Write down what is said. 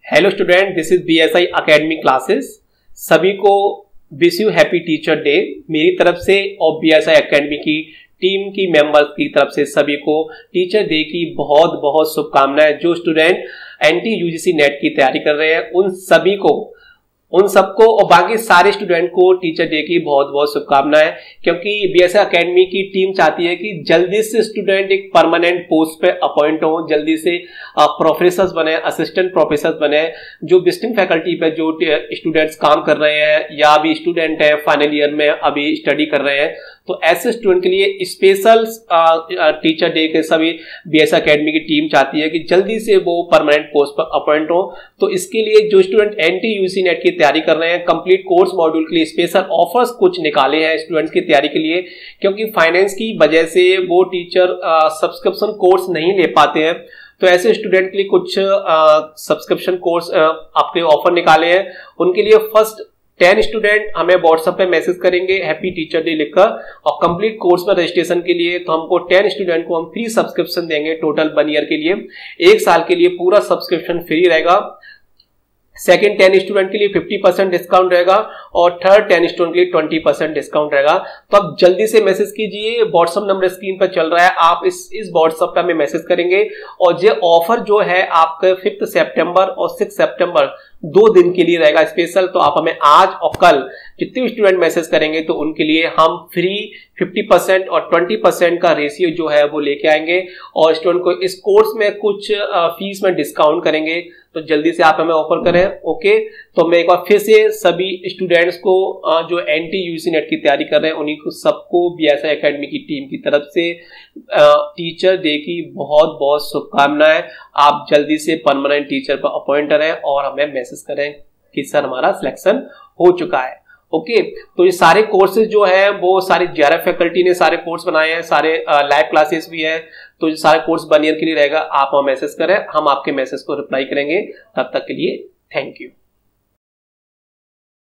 Hello student, this is BSI academy classes. सभी को wish you happy teacher day मेरी तरफ से और BSI अकेडमी की टीम की मेंबर्स की तरफ से सभी को टीचर डे की बहुत बहुत शुभकामनाएं। जो स्टूडेंट NT UGC नेट की तैयारी कर रहे हैं उन सबको और बाकी सारे स्टूडेंट को टीचर डे की बहुत बहुत शुभकामनाएं, क्योंकि BSI अकेडमी की टीम चाहती है कि जल्दी से स्टूडेंट एक परमानेंट पोस्ट पे अपॉइंट हो, जल्दी से प्रोफेसर्स बने, असिस्टेंट प्रोफेसर्स बने। जो विजिटिंग फैकल्टी पे जो स्टूडेंट्स काम कर रहे हैं या अभी स्टूडेंट है फाइनल ईयर में अभी स्टडी कर रहे हैं, तो ऐसे स्टूडेंट के लिए स्पेशल टीचर डे के सभी BSI अकेडमी की टीम चाहती है कि जल्दी से वो परमानेंट पोस्ट पर अपॉइंट हो। तो इसके लिए जो स्टूडेंट NT UGC नेट की तैयारी कर रहे हैं, कंप्लीट कोर्स मॉड्यूल के लिए स्पेशल ऑफर्स कुछ निकाले हैं स्टूडेंट्स की तैयारी के लिए, क्योंकि फाइनेंस की वजह से वो टीचर सब्सक्रिप्शन कोर्स नहीं ले पाते हैं। तो ऐसे स्टूडेंट के लिए कुछ सब्सक्रिप्शन कोर्स आपके ऑफर निकाले हैं। उनके लिए फर्स्ट 10 स्टूडेंट हमें व्हाट्सएप पे मैसेज करेंगे हैप्पी टीचर डे लिखकर, और कंप्लीट कोर्स में रजिस्ट्रेशन के लिए तो हमको 10 स्टूडेंट को हम फ्री सब्सक्रिप्शन देंगे टोटल 1 ईयर के लिए। 1 साल के लिए पूरा सब्सक्रिप्शन फ्री रहेगा। सेकंड 10 स्टूडेंट के लिए 50% डिस्काउंट रहेगा और थर्ड 10 स्टूडेंट के लिए 20% डिस्काउंट रहेगा। तो आप जल्दी से मैसेज कीजिए, व्हाट्सएप नंबर स्क्रीन पर चल रहा है, आप इस व्हाट्सएप पे हमें मैसेज करेंगे। और ये ऑफर जो है आपका 5 सितंबर और 6 सितंबर 2 दिन के लिए रहेगा स्पेशल। तो आप हमें आज और कल जितने भी स्टूडेंट मैसेज करेंगे तो उनके लिए हम फ्री 50% और 20% का रेशियो जो है वो लेके आएंगे और स्टूडेंट को इस कोर्स में कुछ फीस में डिस्काउंट करेंगे। तो जल्दी से आप हमें ऑफर करें। ओके, तो मैं एक बार फिर से सभी स्टूडेंट्स को जो NT UGC नेट की तैयारी कर रहे हैं उन्हीं को सबको BSI अकेडमी की टीम की तरफ से टीचर डे की बहुत बहुत शुभकामनाएं। आप जल्दी से परमानेंट टीचर पर अपॉइंट करें और हमें मैसेज करें कि सर हमारा सिलेक्शन हो चुका है। ओके, तो ये सारे कोर्सेज जो है वो सारी JRF फैकल्टी ने सारे कोर्स बनाए हैं, सारे लाइव क्लासेस भी है। तो ये सारे कोर्स 1 ईयर के लिए रहेगा। आप हमें मैसेज करें, हम आपके मैसेज को रिप्लाई करेंगे। तब तक के लिए थैंक यू।